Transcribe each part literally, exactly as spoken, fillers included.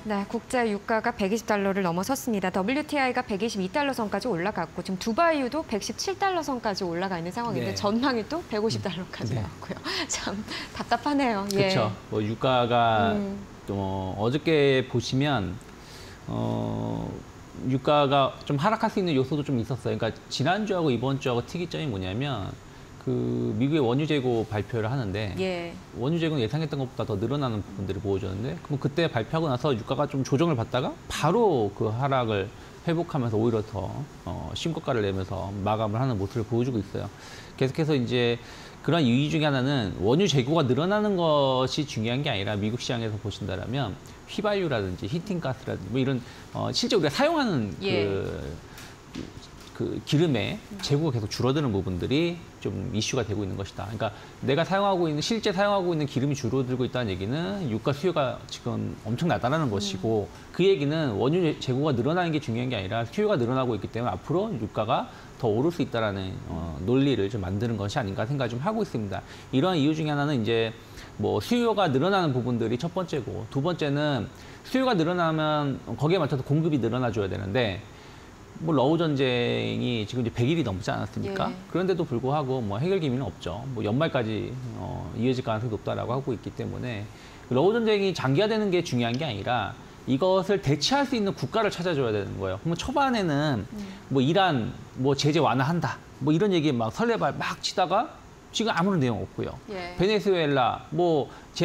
네, 국제 유가가 백이십 달러를 넘어섰습니다. 더블유티아이가 백이십이 달러 선까지 올라갔고 지금 두바이유도 백십칠 달러 선까지 올라가 있는 상황인데 네. 전망이 또 백오십 달러까지 네. 나왔고요. 참 답답하네요. 그렇죠. 예. 뭐 유가가 음. 또 어저께 보시면 어, 유가가 좀 하락할 수 있는 요소도 좀 있었어요. 그러니까 지난주하고 이번 주하고 특이점이 뭐냐면 그 미국의 원유 재고 발표를 하는데 예. 원유 재고는 예상했던 것보다 더 늘어나는 부분들을 보여줬는데 그럼 그때 발표하고 나서 유가가 좀 조정을 받다가 바로 그 하락을 회복하면서 오히려 더 어, 신고가를 내면서 마감을 하는 모습을 보여주고 있어요. 계속해서 이제 그런 이유 중에 하나는 원유 재고가 늘어나는 것이 중요한 게 아니라 미국 시장에서 보신다라면 휘발유라든지 히팅가스라든지 뭐 이런 어, 실제 우리가 사용하는 예. 그, 그 기름의 재고가 계속 줄어드는 부분들이 좀 이슈가 되고 있는 것이다. 그러니까 내가 사용하고 있는 실제 사용하고 있는 기름이 줄어들고 있다는 얘기는 유가 수요가 지금 엄청나다라는 음. 것이고 그 얘기는 원유 재고가 늘어나는 게 중요한 게 아니라 수요가 늘어나고 있기 때문에 앞으로 유가가 더 오를 수 있다라는 어, 논리를 좀 만드는 것이 아닌가 생각을 좀 하고 있습니다. 이런 이유 중에 하나는 이제 뭐 수요가 늘어나는 부분들이 첫 번째고 두 번째는 수요가 늘어나면 거기에 맞춰서 공급이 늘어나줘야 되는데 뭐 러우 전쟁이 지금 이제 백 일이 넘지 않았습니까? 예. 그런데도 불구하고 뭐 해결 기미는 없죠. 뭐 연말까지 어, 이어질 가능성이 높다라고 하고 있기 때문에 러우 전쟁이 장기화되는 게 중요한 게 아니라 이것을 대체할 수 있는 국가를 찾아줘야 되는 거예요. 그러면 초반에는 음. 뭐 이란 뭐 제재 완화한다 뭐 이런 얘기 막 설레발 막 치다가 지금 아무런 내용 없고요. 예. 베네수엘라 뭐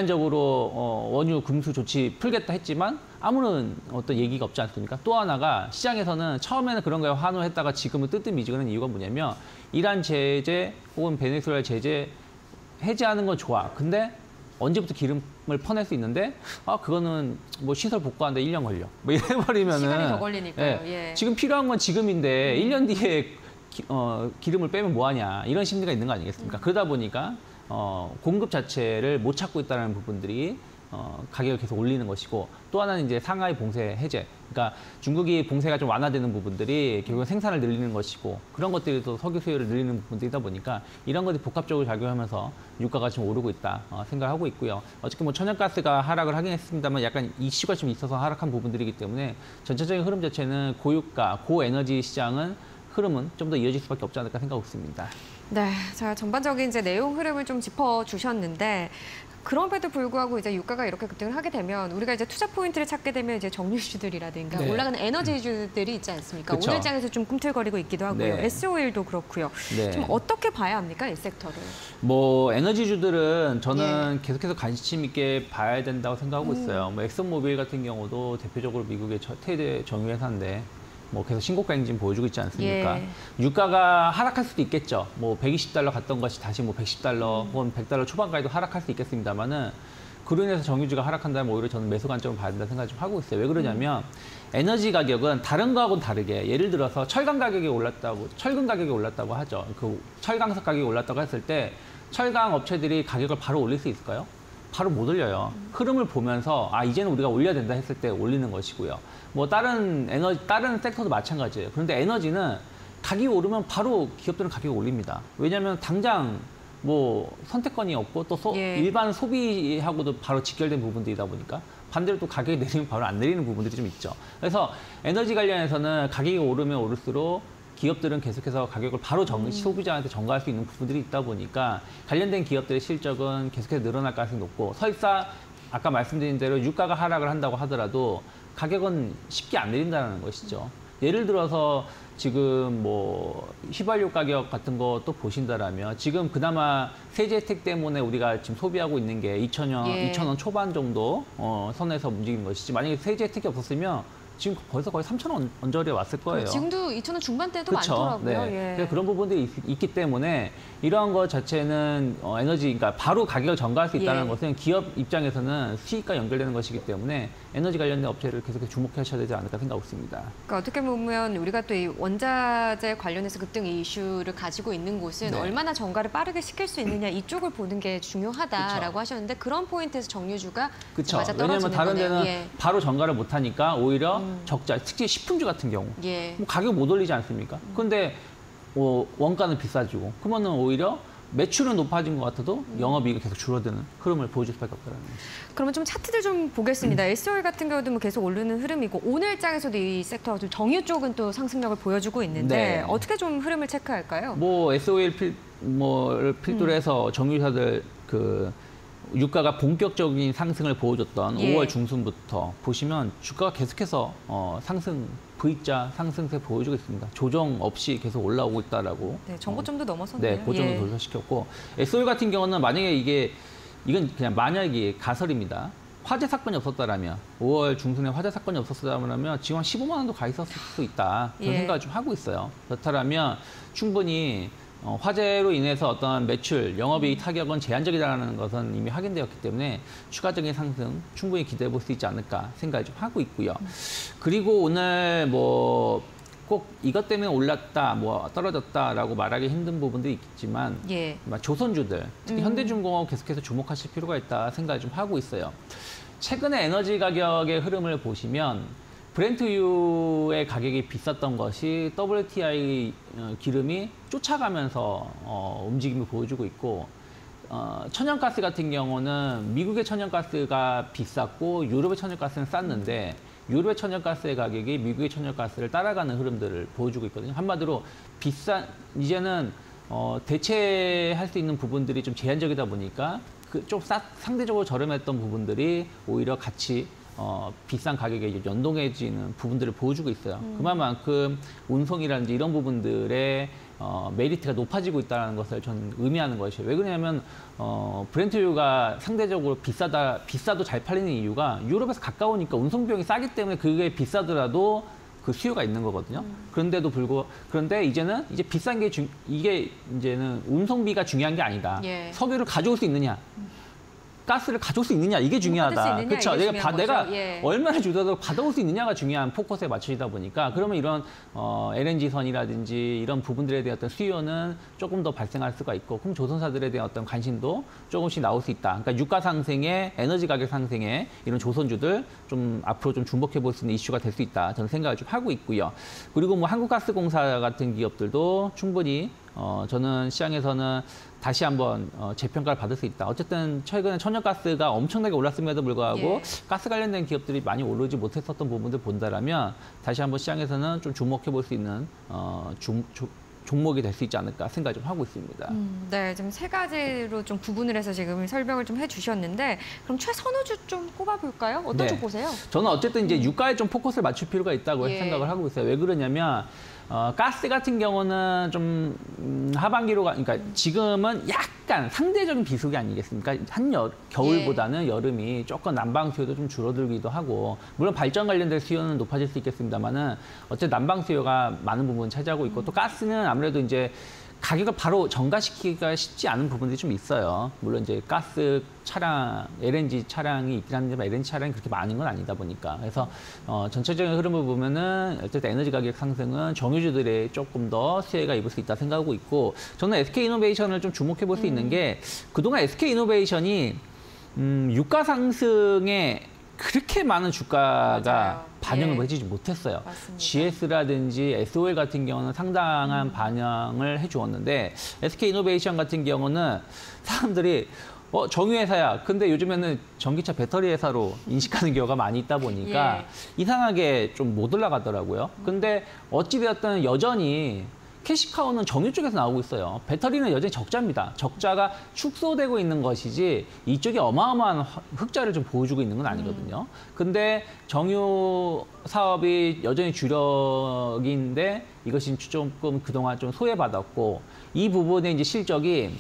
제한적으로 어, 원유 금수 조치 풀겠다 했지만 아무런 어떤 얘기가 없지 않습니까? 또 하나가 시장에서는 처음에는 그런 거에 환호했다가 지금은 뜨뜻미지근한 이유가 뭐냐면 이란 제재 혹은 베네수엘라 제재 해제하는 건 좋아. 근데 언제부터 기름을 퍼낼 수 있는데 아 그거는 뭐 시설 복구하는데 일 년 걸려. 뭐 이래버리면은 시간이 더 걸리니까요. 예, 예. 지금 필요한 건 지금인데 음. 일 년 뒤에 기, 어, 기름을 빼면 뭐하냐 이런 심리가 있는 거 아니겠습니까? 음. 그러다 보니까 어, 공급 자체를 못 찾고 있다는 부분들이 어, 가격을 계속 올리는 것이고 또 하나는 이제 상하이 봉쇄 해제. 그러니까 중국이 봉쇄가 좀 완화되는 부분들이 결국 생산을 늘리는 것이고 그런 것들이 또 석유 수요를 늘리는 부분들이다 보니까 이런 것들이 복합적으로 작용하면서 유가가 지금 오르고 있다 어, 생각을 하고 있고요. 어쨌든 뭐 천연가스가 하락을 하긴 했습니다만 약간 이슈가 좀 있어서 하락한 부분들이기 때문에 전체적인 흐름 자체는 고유가, 고에너지 시장은 흐름은 좀 더 이어질 수밖에 없지 않을까 생각하고 있습니다. 네, 자 전반적인 이제 내용 흐름을 좀 짚어주셨는데 그럼에도 불구하고 이제 유가가 이렇게 급등을 하게 되면 우리가 이제 투자 포인트를 찾게 되면 이제 정유주들이라든가 네. 올라가는 에너지주들이 있지 않습니까? 그쵸. 오늘 장에서 좀 꿈틀거리고 있기도 하고요. 네. 에스오일도 그렇고요. 네. 좀 어떻게 봐야 합니까, 이 섹터를? 뭐 에너지주들은 저는 예. 계속해서 관심 있게 봐야 된다고 생각하고 음. 있어요. 뭐 엑슨모빌 같은 경우도 대표적으로 미국의 최대 정유회사인데 뭐 계속 신고가 행진 보여주고 있지 않습니까? 예. 유가가 하락할 수도 있겠죠. 뭐 백이십 달러 갔던 것이 다시 뭐 백십 달러 음. 혹은 백 달러 초반까지도 하락할 수 있겠습니다만은 그로 인해서 정유주가 하락한다면 오히려 저는 매수 관점을 봐야 된다는 생각을 좀 하고 있어요. 왜 그러냐면 에너지 가격은 다른 거하고는 다르게 예를 들어서 철강 가격이 올랐다고 철근 가격이 올랐다고 하죠. 그 철강석 가격이 올랐다고 했을 때 철강 업체들이 가격을 바로 올릴 수 있을까요? 바로 못 올려요. 흐름을 보면서 아 이제는 우리가 올려야 된다 했을 때 올리는 것이고요. 뭐 다른 에너지 다른 섹터도 마찬가지예요. 그런데 에너지는 가격이 오르면 바로 기업들은 가격을 올립니다. 왜냐하면 당장 뭐 선택권이 없고 또 소, 예. 일반 소비하고도 바로 직결된 부분들이다 보니까 반대로 또 가격이 내리면 바로 안 내리는 부분들이 좀 있죠. 그래서 에너지 관련해서는 가격이 오르면 오를수록 기업들은 계속해서 가격을 바로 정, 음. 소비자한테 전가할 수 있는 부분들이 있다 보니까 관련된 기업들의 실적은 계속해서 늘어날 가능성이 높고 설사 아까 말씀드린 대로 유가가 하락을 한다고 하더라도 가격은 쉽게 안 내린다는 것이죠. 예를 들어서 지금 뭐 휘발유 가격 같은 것도 보신다라면 지금 그나마 세제 혜택 때문에 우리가 지금 소비하고 있는 게 이천 원, 예. 이천 원 초반 정도 어, 선에서 움직이는 것이지 만약에 세제 혜택이 없었으면 지금 벌써 거의 삼천 원 언저리에 왔을 거예요. 지금도 이천 원 중반대도 그쵸? 많더라고요. 네. 예. 그래서 그런 부분들이 있, 있기 때문에 이러한 것 자체는 어, 에너지, 그러니까 바로 가격을 전가할 수 있다는 예. 것은 기업 입장에서는 수익과 연결되는 것이기 때문에 에너지 관련된 업체를 계속 주목하셔야 되지 않을까 생각하고 있습니다. 그러니까 어떻게 보면 우리가 또 이 원자재 관련해서 급등 이슈를 가지고 있는 곳은 네. 얼마나 전가를 빠르게 시킬 수 있느냐 이쪽을 보는 게 중요하다라고 그쵸. 하셨는데 그런 포인트에서 정유주가 그렇죠. 맞아 왜냐하면 떨어지는 다른 거네요. 데는 예. 바로 전가를 못하니까 오히려 음. 적자, 특히 식품주 같은 경우 예. 뭐 가격 못 올리지 않습니까? 그런데 어, 원가는 비싸지고 그러면은 오히려 매출은 높아진 것 같아도 영업이익이 계속 줄어드는 흐름을 보여줄 수밖에 없다는 거죠. 그러면 좀 차트들 좀 보겠습니다. 에스오엘 같은 경우도 뭐 계속 오르는 흐름이고 오늘장에서도 이 섹터가 좀 정유 쪽은 또 상승력을 보여주고 있는데 네. 어떻게 좀 흐름을 체크할까요? 뭐 에스오엘 필, 뭐를 필두로 해서 정유사들 그 유가가 본격적인 상승을 보여줬던 예. 오월 중순부터 보시면 주가가 계속해서 어, 상승 V자 상승세 보여주고 있습니다. 조정 없이 계속 올라오고 있다라고. 네, 정고점도 넘어섰네요. 네, 고점도 예. 돌파시켰고 에스오엘 같은 경우는 만약에 이게 이건 그냥 만약이 가설입니다. 화재 사건이 없었다라면 오월 중순에 화재 사건이 없었다면 지금 한 십오만 원도 가 있었을 수 있다. 그런 예. 생각을 좀 하고 있어요. 그렇다면 충분히 어, 화재로 인해서 어떤 매출, 영업이익 타격은 제한적이라는 것은 이미 확인되었기 때문에 추가적인 상승 충분히 기대해 볼 수 있지 않을까 생각을 좀 하고 있고요. 그리고 오늘 뭐 꼭 이것 때문에 올랐다, 뭐 떨어졌다라고 말하기 힘든 부분도 있겠지만 예. 조선주들, 특히 음. 현대중공업 계속해서 주목하실 필요가 있다 생각을 좀 하고 있어요. 최근에 에너지 가격의 흐름을 보시면 브렌트유의 가격이 비쌌던 것이 더블유티아이 기름이 쫓아가면서 어, 움직임을 보여주고 있고 어, 천연가스 같은 경우는 미국의 천연가스가 비쌌고 유럽의 천연가스는 쌌는데 유럽의 천연가스의 가격이 미국의 천연가스를 따라가는 흐름들을 보여주고 있거든요. 한마디로 비싼 이제는 어, 대체할 수 있는 부분들이 좀 제한적이다 보니까 그 좀 상대적으로 저렴했던 부분들이 오히려 같이 어, 비싼 가격에 연동해지는 부분들을 보여주고 있어요. 음. 그만큼 운송이라든지 이런 부분들의 어, 메리트가 높아지고 있다는 것을 저는 의미하는 것이에요. 왜 그러냐면 어, 브렌트유가 상대적으로 비싸다, 비싸도 잘 팔리는 이유가 유럽에서 가까우니까 운송 비용이 싸기 때문에 그게 비싸더라도 그 수요가 있는 거거든요. 음. 그런데도 불구 그런데 이제는 이제 비싼 게 중, 이게 이제는 운송비가 중요한 게 아니다. 예. 석유를 가져올 수 있느냐. 가스를 가져올 수 있느냐 이게 받을 수 중요하다. 있느냐, 그렇죠. 이게 내가 바, 중요한 내가 거죠. 예. 얼마나 주더라도 받아올 수 있느냐가 중요한 포커스에 맞춰지다 보니까 그러면 이런 어, 엘엔지선이라든지 이런 부분들에 대한 어떤 수요는 조금 더 발생할 수가 있고 그럼 조선사들에 대한 어떤 관심도 조금씩 나올 수 있다. 그러니까 유가 상승에 에너지 가격 상승에 이런 조선주들 좀 앞으로 좀 주목해 볼 수 있는 이슈가 될 수 있다. 저는 생각을 좀 하고 있고요. 그리고 뭐 한국가스공사 같은 기업들도 충분히 어, 저는 시장에서는 다시 한번 어, 재평가를 받을 수 있다. 어쨌든 최근에 천연가스가 엄청나게 올랐음에도 불구하고 예. 가스 관련된 기업들이 많이 오르지 못했었던 부분들 본다라면 다시 한번 시장에서는 좀 주목해 볼 수 있는 어, 중, 조, 종목이 될 수 있지 않을까 생각 좀 하고 있습니다. 음, 네, 지금 세 가지로 좀 구분을 해서 지금 설명을 좀 해주셨는데 그럼 최선호주 좀 꼽아볼까요? 어떤 네. 쪽 보세요? 저는 어쨌든 이제 유가에 좀 포커스를 맞출 필요가 있다고 예. 생각을 하고 있어요. 왜 그러냐면 어, 가스 같은 경우는 좀 음, 하반기로 가, 그러니까 지금은 약간 상대적인 비수기 아니겠습니까? 한여 겨울보다는 예. 여름이 조금 난방 수요도 좀 줄어들기도 하고 물론 발전 관련된 수요는 높아질 수 있겠습니다만은 어쨌든 난방 수요가 많은 부분 차지하고 있고 또 가스는 아무래도 이제 가격을 바로 전가시키기가 쉽지 않은 부분들이 좀 있어요. 물론 이제 가스 차량, 엘엔지 차량이 있긴 한데 엘엔지 차량이 그렇게 많은 건 아니다 보니까. 그래서 어, 전체적인 흐름을 보면은 어쨌든 에너지 가격 상승은 정유주들의 조금 더 수혜가 입을 수 있다 생각하고 있고 저는 에스케이이노베이션을 좀 주목해 볼 수 음. 있는 게 그동안 에스케이이노베이션이 음, 유가 상승에 그렇게 많은 주가가 맞아요. 반영을 예. 해주지 못했어요. 맞습니다. 지에스라든지 에스오엘 같은 경우는 상당한 음. 반영을 해주었는데 에스케이이노베이션 같은 경우는 사람들이 어, 정유회사야. 근데 요즘에는 전기차 배터리 회사로 인식하는 경우가 많이 있다 보니까 예. 이상하게 좀 못 올라가더라고요. 근데 어찌되었든 여전히 캐시카우는 정유 쪽에서 나오고 있어요. 배터리는 여전히 적자입니다. 적자가 축소되고 있는 것이지 이쪽이 어마어마한 흑자를 좀 보여주고 있는 건 아니거든요. 근데 정유 사업이 여전히 주력인데 이것이 조금 그동안 좀 소외받았고 이 부분의 이제 실적이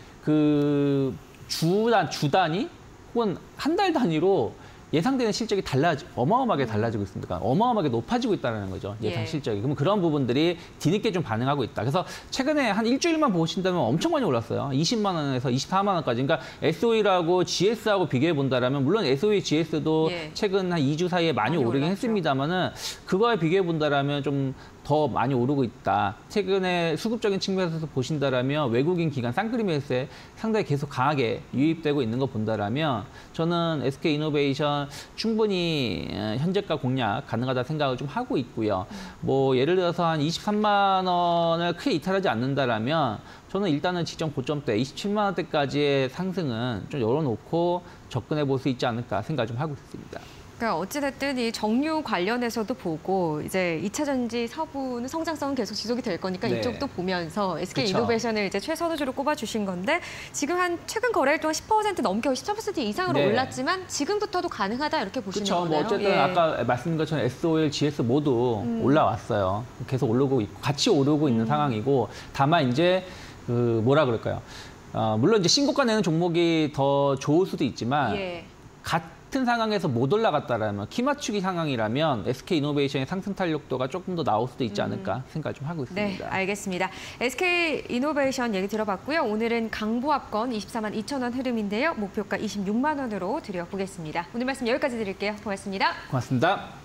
그 주단, 주단위 혹은 한 달 단위로 예상되는 실적이 달라지, 어마어마하게 달라지고 있습니다. 그러니까 어마어마하게 높아지고 있다는 거죠. 예상 예. 실적이. 그러면 그런 부분들이 뒤늦게 좀 반응하고 있다. 그래서 최근에 한 일주일만 보신다면 엄청 많이 올랐어요. 이십만 원에서 이십사만 원까지. 그러니까 에스오이하고 지에스하고 비교해 본다라면 물론 에스오이, 지에스도 예. 최근 한 이 주 사이에 많이, 많이 오르긴 올랐죠. 했습니다만은 그거에 비교해 본다라면 좀 더 많이 오르고 있다. 최근에 수급적인 측면에서 보신다라면 외국인 기관 쌍끌이 매수에 상당히 계속 강하게 유입되고 있는 거 본다라면 저는 에스케이이노베이션 충분히 현재가 공략 가능하다 생각을 좀 하고 있고요. 뭐 예를 들어서 한 이십삼만 원을 크게 이탈하지 않는다라면 저는 일단은 직전 고점대 이십칠만 원대까지의 상승은 좀 열어놓고 접근해 볼 수 있지 않을까 생각 좀 하고 있습니다. 그러니까 어찌됐든 이 정유 관련해서도 보고 이제 이차 전지 사부는 성장성은 계속 지속이 될 거니까 네. 이쪽도 보면서 에스케이 그쵸. 이노베이션을 이제 최선호주로 꼽아주신 건데 지금 한 최근 거래일 동안 십 퍼센트 넘게 십사 퍼센트 이상으로 네. 올랐지만 지금부터도 가능하다 이렇게 보시는 그렇죠. 거네요. 뭐 어쨌든 예. 아까 말씀드린 것처럼 에스오엘, 지에스 모두 음. 올라왔어요. 계속 오르고 있고 같이 오르고 있는 음. 상황이고 다만 이제 그 뭐라 그럴까요? 어, 물론 이제 신고가 내는 종목이 더 좋을 수도 있지만 예. 같은 상황에서 못 올라갔다라면 키 맞추기 상황이라면 에스케이이노베이션의 상승 탄력도가 조금 더 나올 수도 있지 않을까 생각 좀 하고 네, 있습니다. 알겠습니다. 에스케이이노베이션 얘기 들어봤고요. 오늘은 강보합권 이십사만 이천 원 흐름인데요. 목표가 이십육만 원으로 드려보겠습니다. 오늘 말씀 여기까지 드릴게요. 고맙습니다. 고맙습니다.